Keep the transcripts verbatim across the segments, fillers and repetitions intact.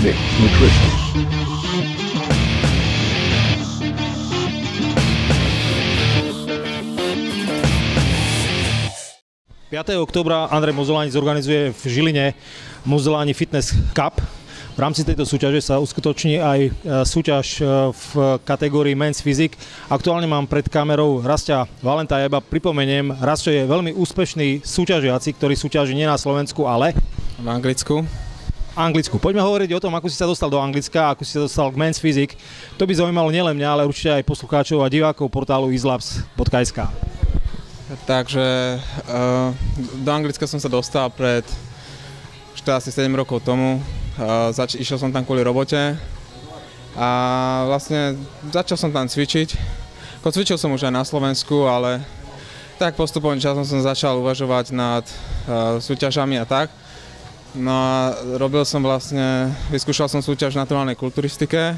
Fix Nutrition. piateho októbra Andrej Mozoláni zorganizuje v Žiline Mozoláni Fitness Cup. V rámci tejto súťaže sa uskutoční aj súťaž v kategórii Men's Physique. Aktuálne mám pred kamerou Rastia Valenta. Ja iba pripomeniem, Rastio je veľmi úspešný súťažiaci, ktorý súťaží nie na Slovensku, ale v Anglicku. Anglicku. Poďme hovoriť o tom, ako si sa dostal do Anglicka, ako si sa dostal k Men's Physique. To by zaujímalo nielen mňa, ale určite aj poslucháčov a divákov portálu islabs bodka es ká. Takže uh, do Anglicka som sa dostal pred štrnásť sedem rokov tomu. Uh, zač- išiel som tam kvôli robote a vlastne začal som tam cvičiť. Ko cvičil som už aj na Slovensku, ale tak postupom časom som začal uvažovať nad uh, súťažami a tak. No a robil som vlastne, vyskúšal som súťaž v naturálnej kulturistike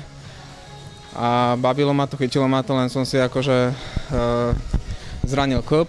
a bavilo ma to, chytilo ma to, len som si akože uh, zranil klb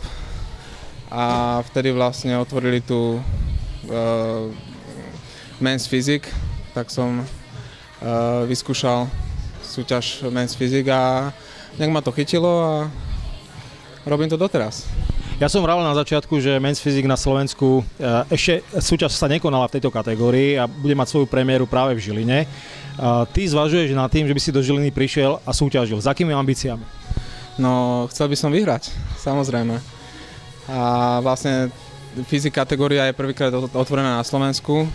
a vtedy vlastne otvorili tu uh, Men's Physique, tak som uh, vyskúšal súťaž Men's Physique a nejak ma to chytilo a robím to doteraz. Ja som vravel na začiatku, že Men's Physique na Slovensku uh, ešte súťaž sa nekonala v tejto kategórii a bude mať svoju premiéru práve v Žiline. Uh, ty zvažuješ nad tým, že by si do Žiliny prišiel a súťažil. S akými ambíciami? No, chcel by som vyhrať, samozrejme. A vlastne fyzik kategória je prvýkrát otvorená na Slovensku.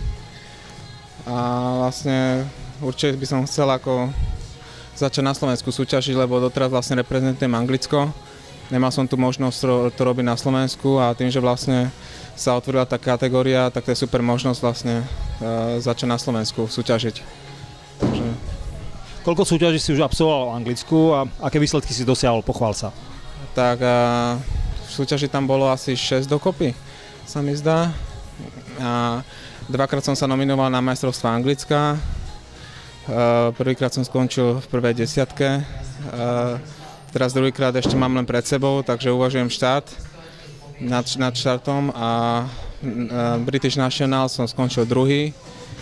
A vlastne určite by som chcel ako začať na Slovensku súťažiť, lebo doteraz vlastne reprezentujem Anglicko. Nemal som tu možnosť to, to robiť na Slovensku a tým, že vlastne sa otvorila tá kategória, tak to je super možnosť vlastne uh, začať na Slovensku súťažiť. Takže... Koľko súťaží si už absolvoval v Anglicku a aké výsledky si dosiahol? Pochvál sa. Tak uh, v súťaži tam bolo asi šesť dokopy, sa mi zdá. A dvakrát som sa nominoval na majstrovstvá Anglicka. Uh, prvýkrát som skončil v prvej desiatke. Uh, teraz druhýkrát ešte mám len pred sebou, takže uvažujem štart nad, nad štartom a uh, British National som skončil druhý.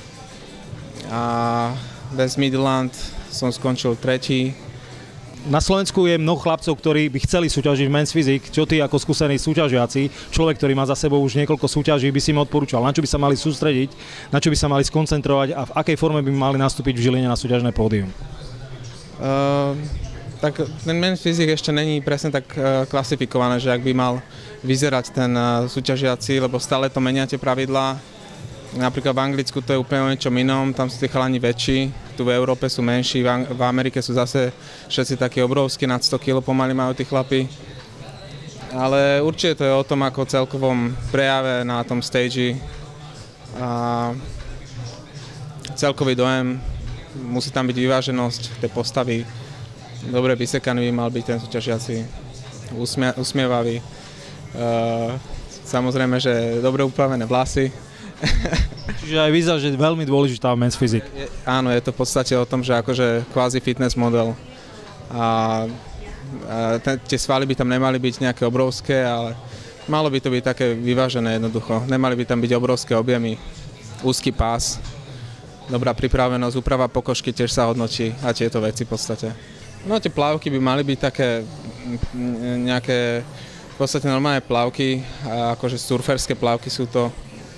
A West Midland som skončil tretí. Na Slovensku je mnoho chlapcov, ktorí by chceli súťažiť v Men's Physique. Čo ty ako skúsený súťažiaci, človek, ktorý má za sebou už niekoľko súťaží, by si im odporúčal? Na čo by sa mali sústrediť, na čo by sa mali skoncentrovať a v akej forme by mali nastúpiť v Žiline na súťažné pódium? Uh, tak ten Men's Physique ešte není presne tak uh, klasifikované, že ak by mal vyzerať ten uh, súťažiaci, lebo stále to menia tie pravidlá. Napríklad v Anglicku to je úplne o niečom inom, tam sú tí chalani väčší, tu v Európe sú menší, v, Ang- v Amerike sú zase všetci takí obrovskí, nad sto kilogramov pomaly majú tí chlapi. Ale určite to je o tom ako celkovom prejave na tom stage a celkový dojem, musí tam byť vyváženosť tej postavy, dobre vysekaný by mal byť ten súťažiaci, usmie- usmievavý, uh, samozrejme, že dobre upravené vlasy. Čiže aj vyzerá, že je veľmi dôležitá Men's Physique. Je, áno, je to v podstate o tom, že akože kvázi fitness model. A, a te, tie svaly by tam nemali byť nejaké obrovské, ale malo by to byť také vyvážené jednoducho. Nemali by tam byť obrovské objemy, úzky pás, dobrá pripravenosť, úprava pokožky tiež sa hodnotí a tieto veci v podstate. No tie plavky by mali byť také nejaké v podstate normálne plavky, akože surferské plavky sú to.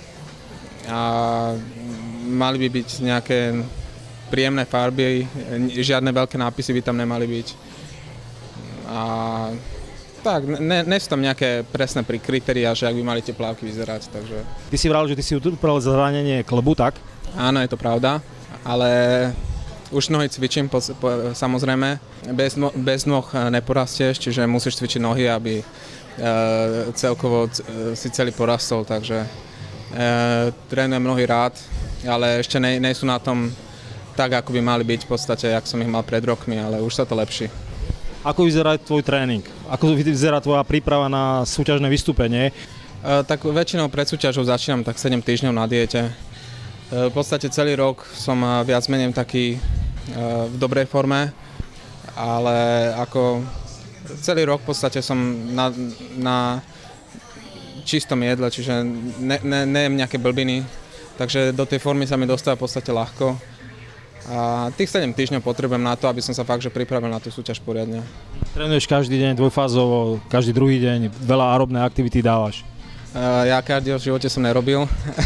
A mali by byť nejaké príjemné farby, žiadne veľké nápisy by tam nemali byť. A tak, ne, nie sú tam nejaké presné kritériá, že ak by mali tie plávky vyzerať, takže... Ty si vral, že ty si utrpel zranenie klbu, tak? Áno, je to pravda, ale už nohy cvičím, po, po, samozrejme. Bez, no, bez noh neporastieš, čiže musíš cvičiť nohy, aby e, celkovo e, si celý porastol, takže... E, trénujem mnohý rád, ale ešte nie, nie sú na tom tak, ako by mali byť v podstate, jak som ich mal pred rokmi, ale už sa to lepší. Ako vyzerá tvoj tréning? Ako vyzerá tvoja príprava na súťažné vystúpenie? E, tak väčšinou pred súťažou začínam tak sedem týždňov na diete. E, v podstate celý rok som viac menej taký e, v dobrej forme, ale ako celý rok v podstate som na, na čistom jedle, čiže ne, ne, nejem nejaké blbiny, takže do tej formy sa mi dostáva v podstate ľahko. A tých sedem týždňov potrebujem na to, aby som sa fakt, že pripravil na tú súťaž poriadne. Trénuješ každý deň dvojfázovo, každý druhý deň, veľa aerobnej aktivity dávaš. Uh, ja kardio v živote som nerobil,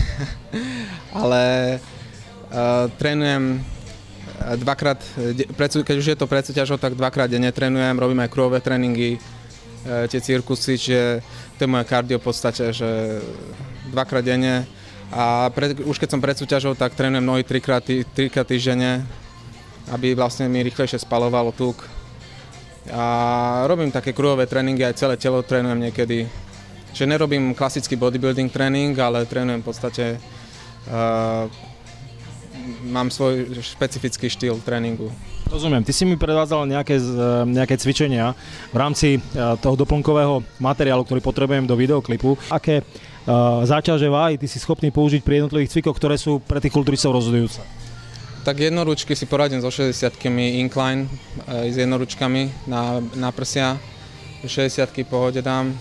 ale uh, trénujem dvakrát, keď už je to pred súťažou, tak dvakrát denne trénujem, robím aj krúhové tréningy, uh, tie cirkusy, čiže to je moje kardio v podstate, že dvakrát denne. A pred, už keď som pred súťažou, tak trénujem nohy trikrát, trikrát týždenne, aby vlastne mi rýchlejšie spalovalo tuk. A robím také krúhové tréningy, aj celé telo trénujem niekedy. Čiže nerobím klasický bodybuilding tréning, ale trénujem v podstate, uh, mám svoj špecifický štýl tréningu. Rozumiem, ty si mi predvádzal nejaké, nejaké cvičenia v rámci toho doplnkového materiálu, ktorý potrebujem do videoklipu. Aké uh, záťaže váhy ty si schopný použiť pri jednotlivých cvikoch, ktoré sú pre tých kulturistov rozhodujúce? Tak jednoručky si poradím so šesťdesiatkami incline, aj s jednoručkami na, na prsia. šesťdesiatky pohode dám.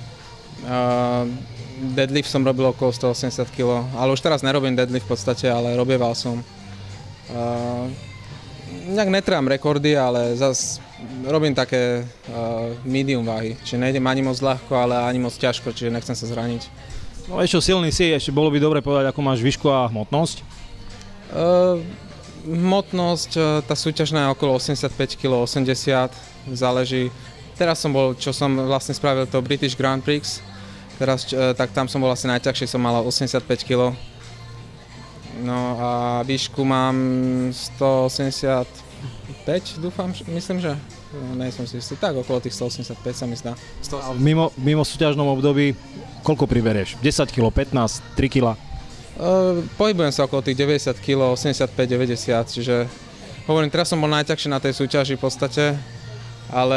Uh, deadlift som robil okolo stoosemdesiat kilogramov, ale už teraz nerobím deadlift v podstate, ale robieval som. Uh, nejak netrám rekordy, ale zase robím také uh, medium váhy, čiže nejdem ani moc ľahko, ale ani moc ťažko, čiže nechcem sa zraniť. No ešte silný si, ešte bolo by dobre povedať, ako máš výšku a hmotnosť? Uh, hmotnosť, uh, tá súťažná je okolo osemdesiatpäť kilogramov, osemdesiat, záleží. Teraz som bol, čo som vlastne spravil to British Grand Prix, teraz, uh, tak tam som bol asi najťažší, som mal osemdesiatpäť kilogramov. No a výšku mám stoosemdesiatpäť, dúfam, myslím, že? No, nejsom si istý, tak okolo tých stoosemdesiatpäť sa mi zdá. A mimo, mimo súťažnom období koľko priberieš? desať kilogramov, pätnásť, tri kilogramá? Uh, pohybujem sa okolo tých deväťdesiat kilogramov, osemdesiatpäť deväťdesiat, čiže hovorím, teraz som bol najťažší na tej súťaži v podstate, ale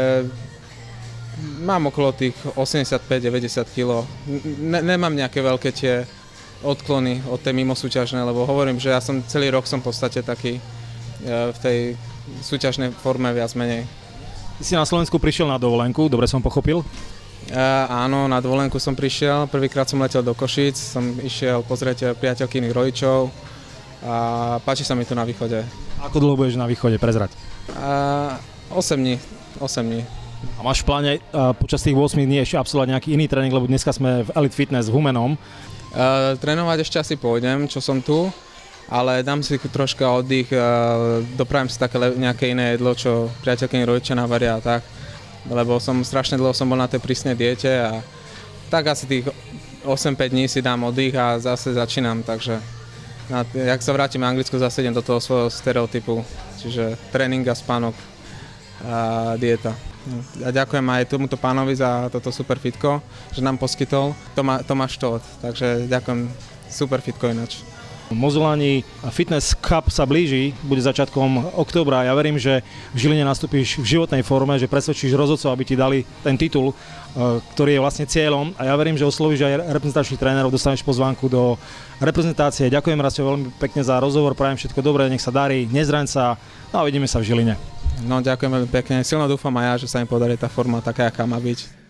mám okolo tých osemdesiatpäť deväťdesiat kilogramov. Ne, nemám nejaké veľké tie odklony od tej mimosúťažnej, lebo hovorím, že ja som celý rok som v podstate taký v tej súťažnej forme viac menej. Ty si na Slovensku prišiel na dovolenku, dobre som pochopil? Uh, áno, na dovolenku som prišiel, prvýkrát som letel do Košíc, som išiel pozrieť priateľkyných rodičov a páči sa mi tu na východe. Ako dlho budeš na východe, prezrať? Uh, osem dní, osem dní. A máš v pláne uh, počas tých ôsmich dní ešte absolvovať nejaký iný tréning, lebo dneska sme v Elite Fitness v Humennom. Uh, trénovať ešte asi pôjdem, čo som tu, ale dám si troška oddych, uh, dopravím si také nejaké iné jedlo, čo priateľkyni rodičia navaria a tak, lebo som strašne dlho som bol na tej prísnej diete a tak asi tých osem päť dní si dám oddych a zase začínam, takže na, jak sa vrátim na Anglicku, zase idem do toho svojho stereotypu, čiže tréning a spánok a dieta. A ďakujem aj tomuto pánovi za toto super fitko, že nám poskytol Tomá, Tomáš Tóth, takže ďakujem, super fitko ináč. Mozzolani Fitness Cup sa blíži, bude začiatkom októbra. Ja verím, že v Žiline nastúpiš v životnej forme, že presvedčíš rozhodcov, aby ti dali ten titul, ktorý je vlastne cieľom. A ja verím, že oslovíš aj reprezentačných trénerov, dostaneš pozvánku do reprezentácie. Ďakujem Rastio veľmi pekne za rozhovor, prajem všetko dobré, nech sa darí, nezraň sa, no a vidíme sa v Žiline. No ďakujem veľmi pekne, silno dúfam aj ja, že sa mi podarí tá forma taká, aká má byť.